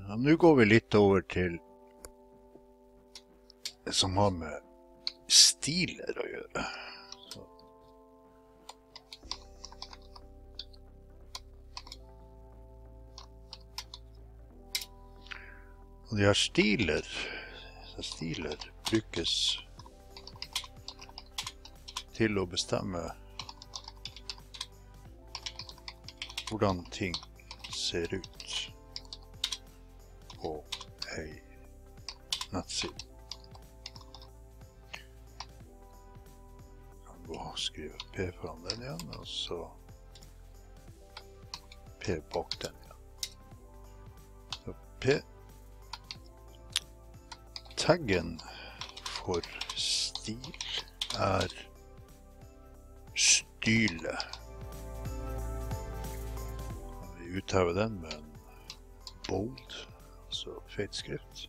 Nå går vi litt over til det som har med stiler å gjøre. Så. Og de her stiler brukes til å bestemme hvordan ting ser ut på en nettside. Jeg kan gå og skrive P foran den igjen, og så P bak den igjen. Så P. Taggen for stil er style. Kan vi utheve den med en bold, altså feit skrift.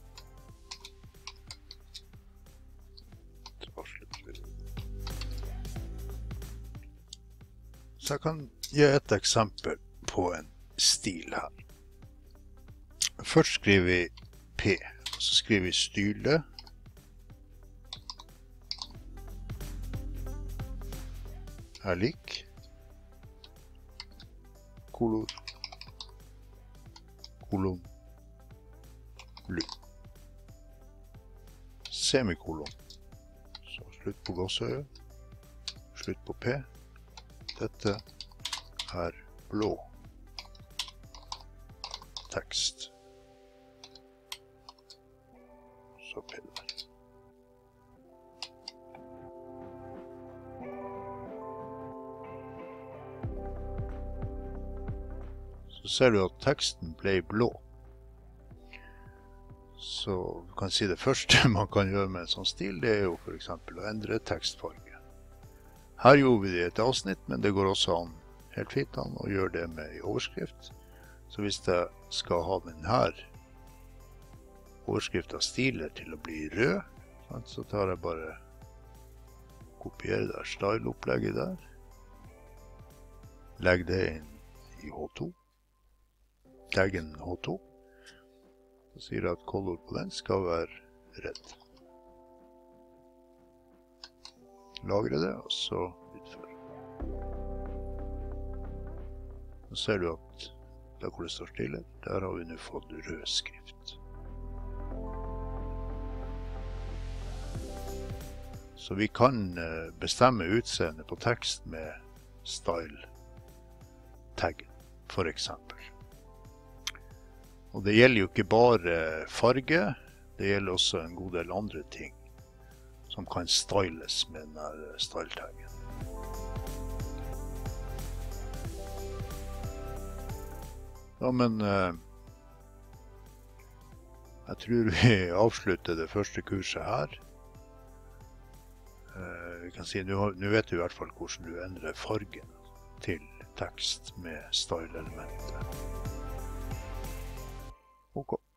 Så jeg kan gi et eksempel på en stil her. Først skriver vi P, og så skriver vi style. Er lik kolon lu. Semikolon. Så slutt på gåseøye. Slutt på P. Dette er blå tekst. Så P der. Så ser du at teksten ble blå. Så du kan si det første man kan gjøre med en sånn stil, det er jo for eksempel å endre tekstfarge. Her gjorde vi det i et avsnitt, men det går også an helt fint an å gjøre det med en overskrift. Så hvis jeg skal ha denne overskriften stiler til å bli rød, så tar jeg bare kopierer det style-opplegget der. Legg det inn i H2. Taggen H2, så sier jeg at color på den skal være redd. Lagre det, og så utføre. Så ser du at der hvor det står stille, der har vi nå fått rød skrift. Så vi kan bestemme utseendet på tekst med style-taggen, for eksempel. Og det gjelder jo ikke bare farge, det gjelder også en god del andre ting som kan styles med denne style-taggen. Ja, men jeg tror vi avslutter det første kurset her. Vi kan si, nå vet du i hvert fall hvordan du endrer fargen til tekst med style-elementet. Ok.